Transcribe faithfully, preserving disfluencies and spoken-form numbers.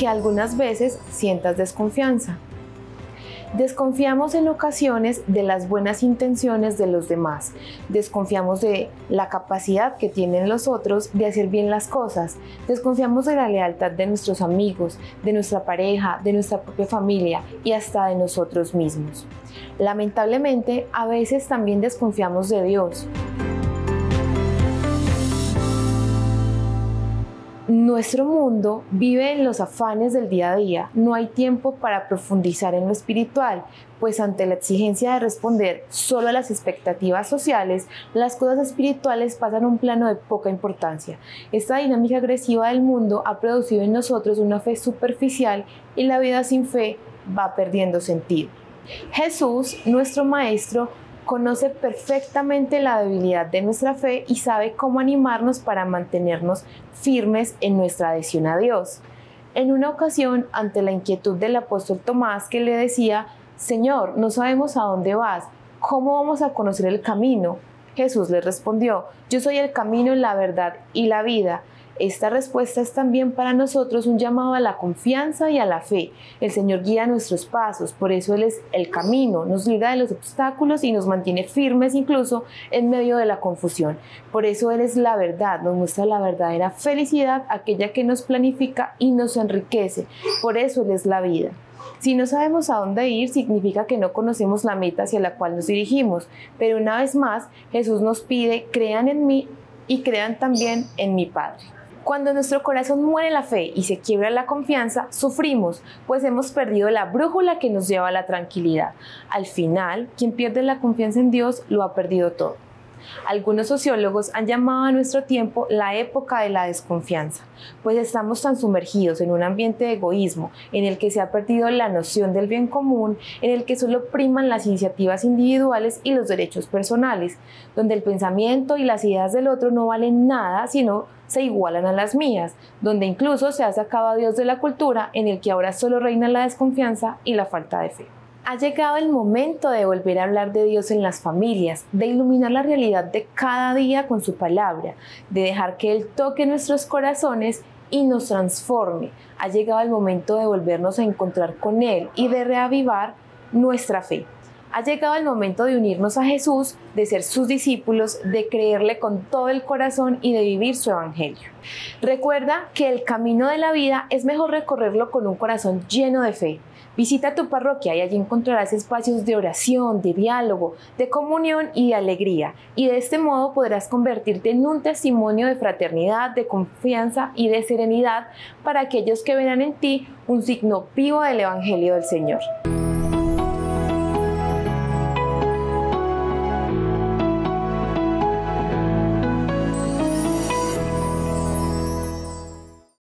que algunas veces sientas desconfianza. Desconfiamos en ocasiones de las buenas intenciones de los demás, desconfiamos de la capacidad que tienen los otros de hacer bien las cosas, desconfiamos de la lealtad de nuestros amigos, de nuestra pareja, de nuestra propia familia y hasta de nosotros mismos. Lamentablemente, a veces también desconfiamos de Dios. Nuestro mundo vive en los afanes del día a día, no hay tiempo para profundizar en lo espiritual, pues ante la exigencia de responder solo a las expectativas sociales, las cosas espirituales pasan a un plano de poca importancia. Esta dinámica agresiva del mundo ha producido en nosotros una fe superficial y la vida sin fe va perdiendo sentido. Jesús, nuestro Maestro, conoce perfectamente la debilidad de nuestra fe y sabe cómo animarnos para mantenernos firmes en nuestra adhesión a Dios. En una ocasión, ante la inquietud del apóstol Tomás, que le decía: «Señor, no sabemos a dónde vas, ¿cómo vamos a conocer el camino?», Jesús le respondió: «Yo soy el camino, la verdad y la vida». Esta respuesta es también para nosotros un llamado a la confianza y a la fe. El Señor guía nuestros pasos, por eso Él es el camino, nos libra de los obstáculos y nos mantiene firmes incluso en medio de la confusión. Por eso Él es la verdad, nos muestra la verdadera felicidad, aquella que nos planifica y nos enriquece. Por eso Él es la vida. Si no sabemos a dónde ir, significa que no conocemos la meta hacia la cual nos dirigimos. Pero una vez más, Jesús nos pide: crean en mí y crean también en mi Padre. Cuando en nuestro corazón muere la fe y se quiebra la confianza, sufrimos, pues hemos perdido la brújula que nos lleva a la tranquilidad. Al final, quien pierde la confianza en Dios lo ha perdido todo. Algunos sociólogos han llamado a nuestro tiempo la época de la desconfianza, pues estamos tan sumergidos en un ambiente de egoísmo, en el que se ha perdido la noción del bien común, en el que solo priman las iniciativas individuales y los derechos personales, donde el pensamiento y las ideas del otro no valen nada, sino se igualan a las mías, donde incluso se ha sacado a Dios de la cultura, en el que ahora solo reina la desconfianza y la falta de fe. Ha llegado el momento de volver a hablar de Dios en las familias, de iluminar la realidad de cada día con su palabra, de dejar que Él toque nuestros corazones y nos transforme. Ha llegado el momento de volvernos a encontrar con Él y de reavivar nuestra fe. Ha llegado el momento de unirnos a Jesús, de ser sus discípulos, de creerle con todo el corazón y de vivir su evangelio. Recuerda que el camino de la vida es mejor recorrerlo con un corazón lleno de fe. Visita tu parroquia y allí encontrarás espacios de oración, de diálogo, de comunión y de alegría. Y de este modo podrás convertirte en un testimonio de fraternidad, de confianza y de serenidad para aquellos que verán en ti un signo vivo del evangelio del Señor.